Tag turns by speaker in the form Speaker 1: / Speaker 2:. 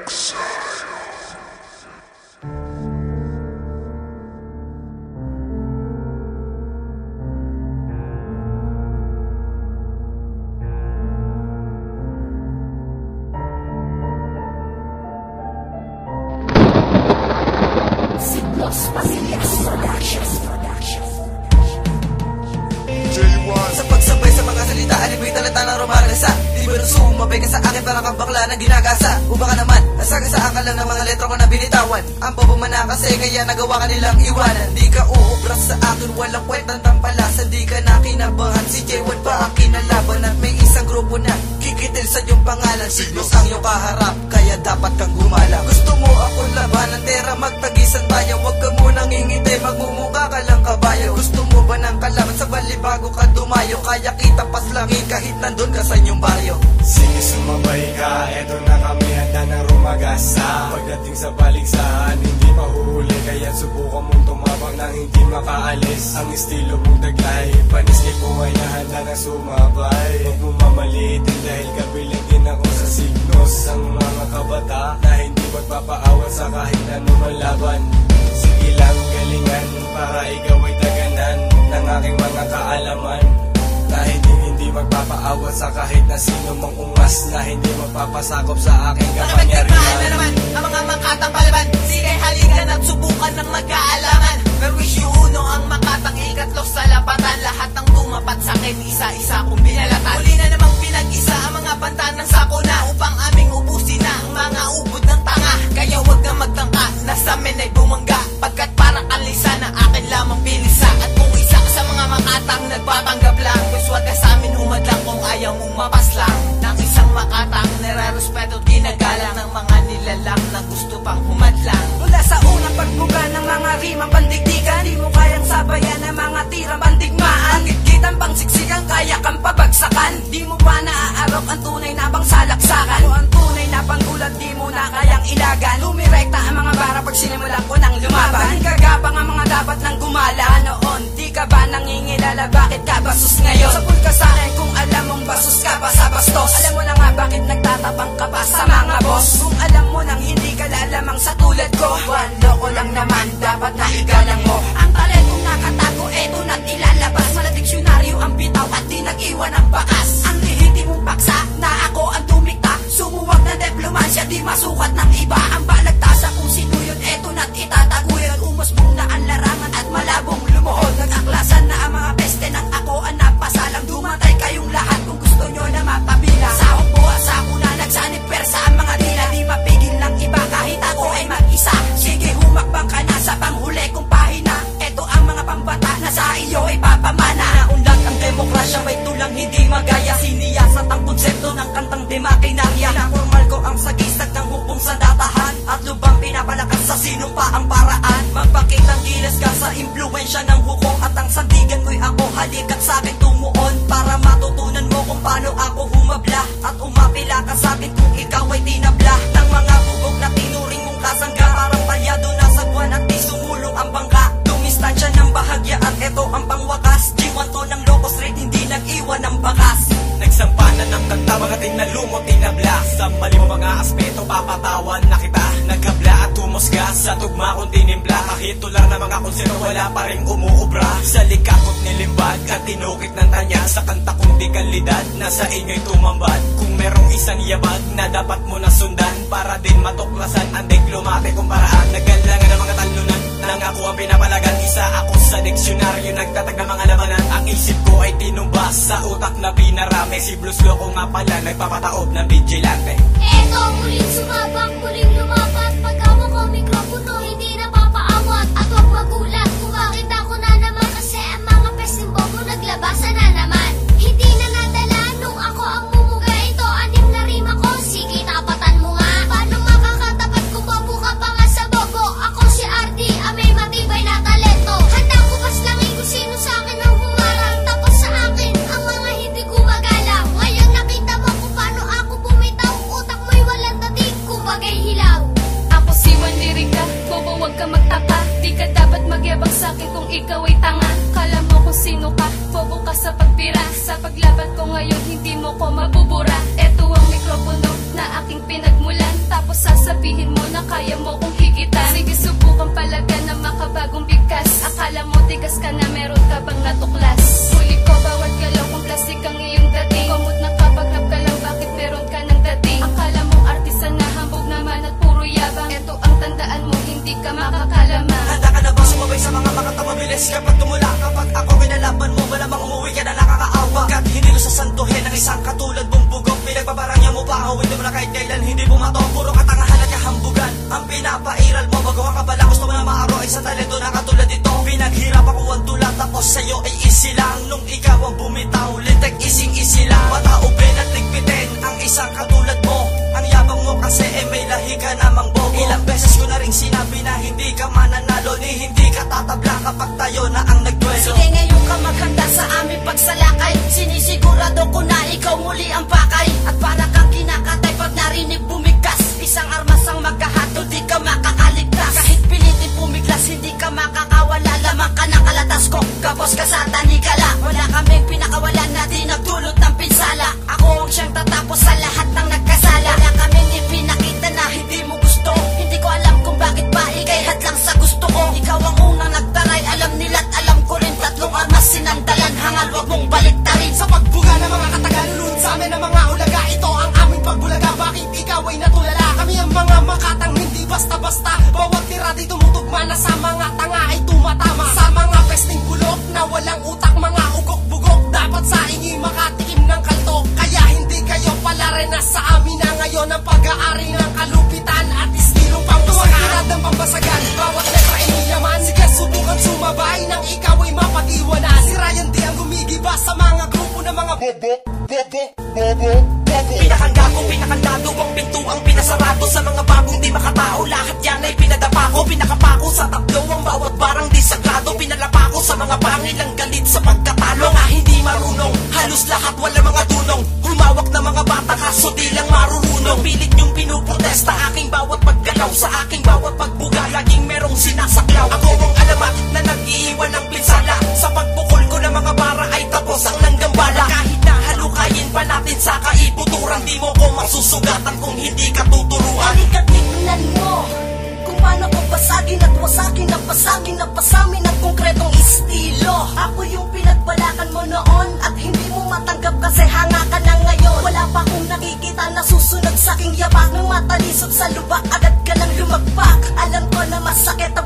Speaker 1: Sa pagsabay sa mga salita, alibay talata ng rumagasa. Di ba nung sumabay ka sa akin para kang bakla na ginagasa? O baka naman, nasagasaan ka lang ng mga letra ko na binitawan. Ang pabumana kasi kaya nagawa ka nilang iwanan. Di ka uubras sa akin, walang kwentang tampalasan. Di ka na kinabahan, si J1 pa ang kinalaban. At may isang grupo na kikitil sa iyong pangalan. Siglos ang iyong kaharap, kaya dapat kang gumala. Gusto mo akong labanan, tera magtagisan tayo. Huwag ka munang ingiti, magmumuka ka lang kabayo. Gusto mo ba ng kalaban sa bali bago ka dumayo? Kaya kita paslangin kahit nandun ka sa inyong baryo.
Speaker 2: Sige sumabay ka, eto na kami handa ng rumagasa. Pagdating sa baligsahan, hindi mahuli, kaya subukan mong tumabang nang hindi makaalis. Ang estilo mong taglay, paniskip mo kaya handa na sumabay. Huwag mo mamalitin dahil kabilang din ako sa signos. Ang mga kabata na hindi magpapaawat sa kahit anumang laban. Sige lang galingan para ikaw ay taganan ng aking mga kaalaman. Na hindi magpapaawat sa kahit na sino mang ungas. Na hindi magpapasakop sa aking kapangyarihan.
Speaker 3: Nakapagtagmaan na naman ang mga makatang palaban. Sige halikan at subukan ng magkaalaman. Pero issue uno ang makatang ikatlo sa lapatan. Lahat ng tumapat sa akin isa-isa kong binalatan. Uli na namang pinag-isa ang mga banta ng sako na upang aming ubusin na ang mga ubod ng tanga. Kaya huwag kang magtangka na sa amin ay bumangga. Pagkat parang kalisa na akin lamang pilisa. At kung isa ka sa mga makatang nagpapanggap lang, pues huwag ka sa amin humadlang kung ayaw mong mapaslang. Nang isang makatang nare-respeto at ginagalang ng mga nilalang na gusto pang humadlang.
Speaker 4: Mula sa unang pagbuga ng mga rimang pandigdigan, di mo kayang sabayan ng mga tirang pandigmaan. Gitgitan pang siksikan, kaya kang pabagsakan. Di mo pa naaarok ang tunay na bang salaksakan. O ang tunay na panggulat, di mo na kayang ilagan. Lumirekta ang mga bara pag sinimulan ko ng lumaban. Gagapang ang mga dapat nang gumala noon. Di ka ba nangingilala, bakit ka basus ngayon? Sabon ka sa akin kung alam mong basus ka pa sa bastos. Alam mo na nga bakit nagtatabang ka pa sa mga boss. Kung alam mo nang hindi ka lalamang sa tulad ko, loko lang naman, dapat na igalang mo. Ang talentong nakatago, eto na't ilalabas. Sa diksyonaryo ang bitaw at di nag-iwan ang bakas. Ang lihiti mong paksa, na ako ang tumikta. Sumuwag na diplomasya, di masukat ng iba. Ang balagtasa kung sino yun, eto na't itataguyod. Umusbong na ang larangan at malabong lumuhod. Nag-aklasan na ang mga peste ng ako ang napasalang. Dumatay kayong lahat kung gusto nyo na mapabilang. Sa ako buwas ako na nagsanip persa ang mga dila. Di mapigil ng iba kahit ako ay mag-isa. Sige humakbang ka na sa panghuli kong pahina. Eto ang mga pambata na sa iyo ay papamana. Naunlad ang demokrasya, may tulang hindi magaya. Siniyasat ang konsepto ng kantang di makinarya. Nakormal ko ang sagisag ng hukbong sa datahan. At lubang pinapalakas sa sino pa ang paraan. Magpakitang gilas ka sa impluensya ng hukom. At ang sandigan ko'y ako, halikat sa akin tumuon. Para matutunan mo kung paano ako humabla. At umapila ka sa akin kung ikaw ay tinabla. Ng mga bubog na tinuring mong kasangga. Parang palyado na sa buwan at di sumulong ang bangka. Dumistansya ng bahagya at eto ang pangwakas. G1 to ng locos rate, hindi nag-iwan ng bakas.
Speaker 2: Nagsampanan ng kanta, mga tinalumot, tinabla. Sa mali mo mga aspeto, papatawan na kita. Nagkabla at humusga sa tugma kong tinimpla. Kahit tular na mga konsero, wala pa rin umuubra. Sa likakot nilimbag at tinukit ng tanya. Sa kanta kong di kalidad, nasa inyo'y tumambad. Kung merong isang yabag na dapat mo na sundan, para din matuklasan ang diplomate kong paraan. Nagalangan ng mga talunan, nang ako ang pinapalagan. Isa ako sa diksyonaryo, nagtatag ng mga labanan. Ang isip ko ay tinumbas sa utak na pinarami. Si Blues Loco nga pala, nagpapataob ng vigilante.
Speaker 5: Eto, muling sumabak, muling lumapat. Pag-awak ko mikropono, hindi na papaawat. At huwag magulat kung bakit ako na naman. Kasi ang mga pesting bobo naglabasan na naman. Hindi na nadala nung ako ang mumuga. Ito, anim na rima ko, sige tapatan mo nga. Paano makakatapat kung bobo ka pa nga sa bobo? Ako si RD, may matibay na talento. Handa ko paslangin kung sino sa akin ang humarang. Tapos sa akin, ang mga hindi gumagalang. Ngayon nakita mo kung paano ako bumitaw. Utak mo'y walang
Speaker 6: sasabihin mo na kaya mo kong higitan. Sige, subukan palaga na makabagong bigkas. Akala mo tigas ka na, meron ka bang natuklas? Huli ko bawat galaw kung plastic ang iyong dating. Kumot na kapag ka lang, bakit meron ka ng dating? Akala mong artista na hambog naman at puro yabang. Ito ang tandaan mo, hindi ka makakalamang.
Speaker 2: Handa ka na ba sumabay sa mga makatamabilis? Kapag tumula, kapag ako kinalaban mo, malamang umuwi ka na nakakaawa. Kat hindi ko sasantuhin ang isang katulad mong bugok. Pinagbabarangya mo pa ako, hindi mo na kahit kailan hindi bumato. Puro katangahan at kahambugan ang pinapairal mo. Bago ka pala, gusto mo na maaro ay sa talento na katulad ito. Pinaghirap ako ang tulad, tapos sa'yo ay easy lang. Nung ikaw ang bumitaw, litek ising-easy lang. Pataupin at ligpitin ang isang katulad mo. Ang yabang mo kasi may lahi ka namang bobo. Ilang beses ko na rin sinabi na hindi ka mananalo, ni hindi ka tatabla kapag tayo na ang nagduelo.
Speaker 4: Sige, ngayon ka maghanda sa aming pagsalakay. Sinisigurado ko na ikaw muli ang pakay. At para kang kinakatay pag narinig bumigkas. Isang armas ang magkahatol, di ka makakaligtas. Kahit pilitin pumiglas, hindi ka makakawala. Lamang ka ng kalatas ko, kapos ka sa tanikala. Wala kaming pinakawalan na di nagdulot ng pinsala. Ako ang siyang tatapos sa lahat ng nagkasala. Wala kaming ipinakita na hindi mo gusto. Hindi ko alam kung bakit ba ikay hadlang sa gusto ko. Ikaw ang unang nagtaray, alam nila't alam ko rin. Tatlong armas sinandalan, hangal wag mong baliktarin.
Speaker 2: Sa pagbuga ng mga katagalulun sa amin ang mga ulaga, ito ang aming pagbulaga. Bakit ikaw ay natulala? Kami ang mga makatang hindi basta-basta. Bawat tira di tumutugma na sa mga tanga ay tumatama. Sa mga pesting bulok na walang utak, mga ugok-bugok. Dapat sa inyo makatikim ng kalto. Kaya hindi kayo pala rin na sa amin na ngayon ang pag-aari ng kalupitan at istilong pambasagan ng pambasagan. Bawat letra ay nilaman. Sige, subukan sumabay nang ikaw ay mapag-iwanan. Si Ryan D ang gumigiba sa mga grupo ng mga bobo. Pinakanggago, pinakandado ang pinto ang pinasarado. Sa mga bagong di makatao, lahat yan ay pinadapa ko. Pinakapako sa tatlo ang bawat barang di sagrado. Pinalapa ko sa mga pangilang galit sa pagkatalo. Mga hindi marunong, halos lahat wala mga tunong. Humawak na mga bata kaso di lang marunong. Pilit yung pinuprotesta aking bawat paggalaw. Sa aking bawat pagbuga, laging merong sinasaklaw. Ako ang alamat na nag-iiwan ng pinsala. Sa pagpukol ko ng mga bara ay tapos ang langgambala. Kahit na halukayin pa natin sa kaibuturan, di mo ko masusugatan kung hindi ka tuturuan.
Speaker 4: Halika't tignan mo kung paano ko basagin at wasagin at pasagin at pasamin at konkretong estilo. Ako yung pinagbalakan mo noon at hindi mo matanggap kasi hanga ka na ngayon. Wala pa akong nakikita na susunod sa aking yapak. Nang matalisod sa lubak, agad ka lang lumagpak. Alam ko na masakit